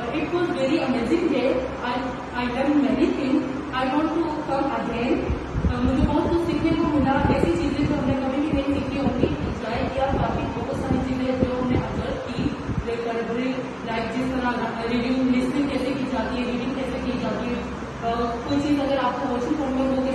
it was very amazing day. I learned many things. I want to come again. मुझे बहुत कुछ सीखने को मिला, ऐसी चीजें जो हमने कभी भी नहीं सीखी होंगी, इंजॉय किया, काफी बहुत सारी चीजें जो हमने ऑब्जर्व की, लाइक जिस तरह रिव्यू लिस्टिंग कैसे की जाती है, रीडिंग कैसे की जाती है, कोई चीज अगर आपको वॉचिंग करनी हो